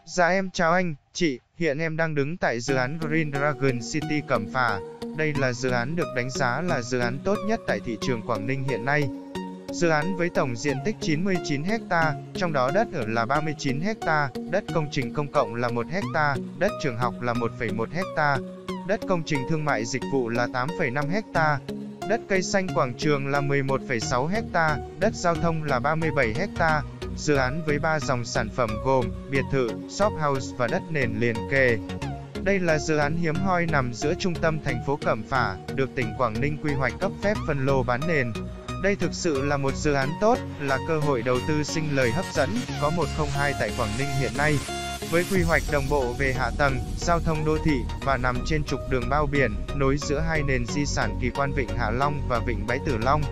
Dạ em chào anh, chị, hiện em đang đứng tại dự án Green Dragon City Cẩm Phả. Đây là dự án được đánh giá là dự án tốt nhất tại thị trường Quảng Ninh hiện nay. Dự án với tổng diện tích 99 ha, trong đó đất ở là 39 ha, đất công trình công cộng là 1 ha, đất trường học là 1,1 ha, đất công trình thương mại dịch vụ là 8,5 ha, đất cây xanh quảng trường là 11,6 ha, đất giao thông là 37 ha. Dự án với 3 dòng sản phẩm gồm biệt thự, shop house và đất nền liền kề. Đây là dự án hiếm hoi nằm giữa trung tâm thành phố Cẩm Phả, được tỉnh Quảng Ninh quy hoạch cấp phép phân lô bán nền. Đây thực sự là một dự án tốt, là cơ hội đầu tư sinh lời hấp dẫn, có 102 tại Quảng Ninh hiện nay. Với quy hoạch đồng bộ về hạ tầng, giao thông đô thị, và nằm trên trục đường bao biển, nối giữa hai nền di sản kỳ quan Vịnh Hạ Long và Vịnh Bái Tử Long.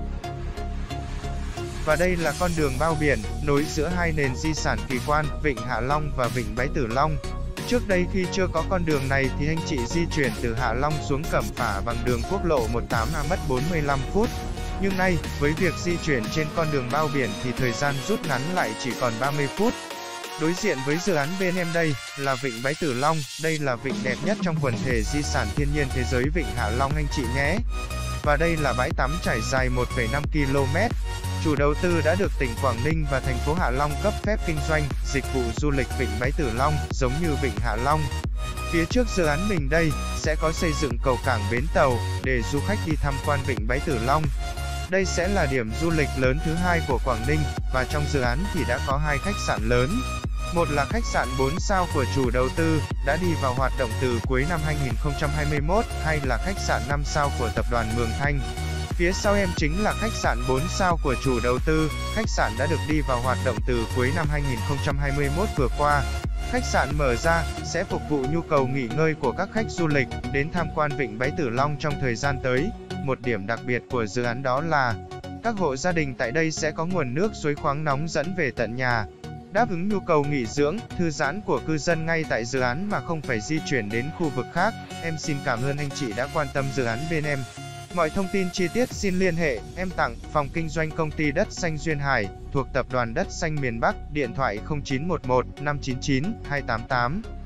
Và đây là con đường bao biển, nối giữa hai nền di sản kỳ quan, Vịnh Hạ Long và Vịnh Bái Tử Long. Trước đây khi chưa có con đường này thì anh chị di chuyển từ Hạ Long xuống Cẩm Phả bằng đường quốc lộ 18A mất 45 phút. Nhưng nay, với việc di chuyển trên con đường bao biển thì thời gian rút ngắn lại chỉ còn 30 phút. Đối diện với dự án bên em đây, là Vịnh Bái Tử Long, đây là vịnh đẹp nhất trong quần thể di sản thiên nhiên thế giới Vịnh Hạ Long anh chị nhé. Và đây là bãi tắm trải dài 1,5 km. Chủ đầu tư đã được tỉnh Quảng Ninh và thành phố Hạ Long cấp phép kinh doanh, dịch vụ du lịch Vịnh Bái Tử Long, giống như Vịnh Hạ Long. Phía trước dự án mình đây, sẽ có xây dựng cầu cảng bến tàu, để du khách đi tham quan Vịnh Bái Tử Long. Đây sẽ là điểm du lịch lớn thứ hai của Quảng Ninh, và trong dự án thì đã có 2 khách sạn lớn. Một là khách sạn 4 sao của chủ đầu tư, đã đi vào hoạt động từ cuối năm 2021, hay là khách sạn 5 sao của tập đoàn Mường Thanh. Phía sau em chính là khách sạn 4 sao của chủ đầu tư, khách sạn đã được đi vào hoạt động từ cuối năm 2021 vừa qua. Khách sạn mở ra, sẽ phục vụ nhu cầu nghỉ ngơi của các khách du lịch, đến tham quan Vịnh Bái Tử Long trong thời gian tới. Một điểm đặc biệt của dự án đó là, các hộ gia đình tại đây sẽ có nguồn nước suối khoáng nóng dẫn về tận nhà, đáp ứng nhu cầu nghỉ dưỡng, thư giãn của cư dân ngay tại dự án mà không phải di chuyển đến khu vực khác. Em xin cảm ơn anh chị đã quan tâm dự án bên em. Mọi thông tin chi tiết xin liên hệ, em tặng, phòng kinh doanh công ty Đất Xanh Duyên Hải, thuộc Tập đoàn Đất Xanh miền Bắc, điện thoại 0911 599 288.